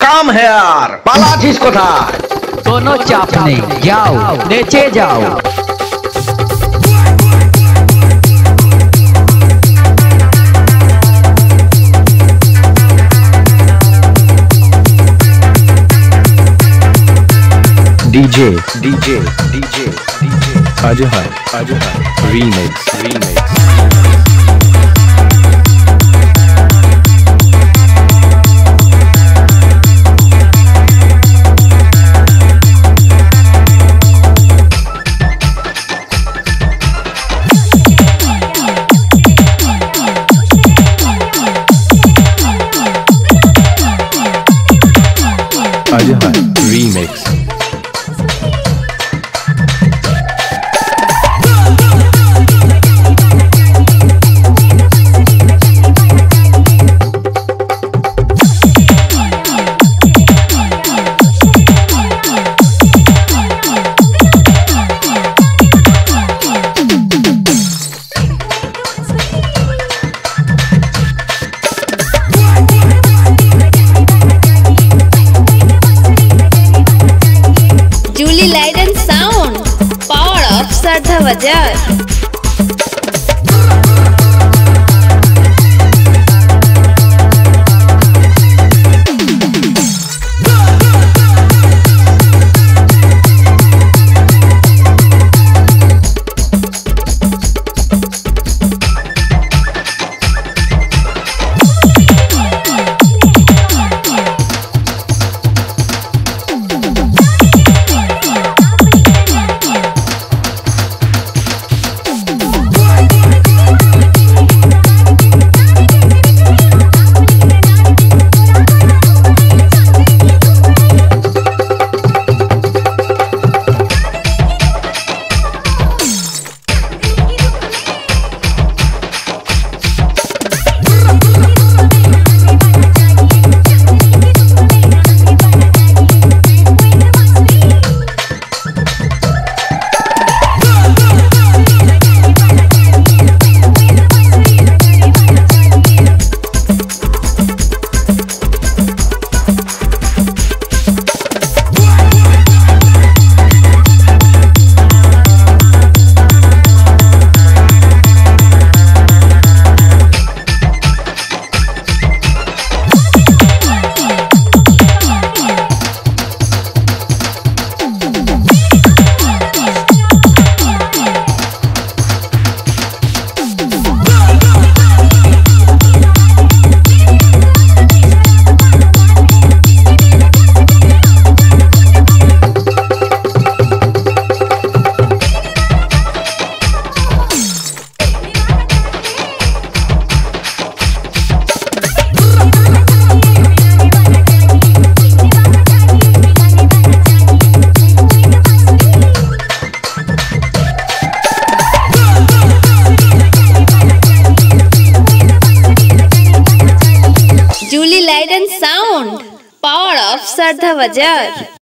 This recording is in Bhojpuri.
काम है यार, পালাছিস কোথায়? কোনো চাপ নেই, যাও নেচে যাও। DJ DJ DJ DJ Azhar remix remix. Azhar remix. Juli light and sound, power of Sardha Bajar. Juli light and sound, power of Sardha Bajar.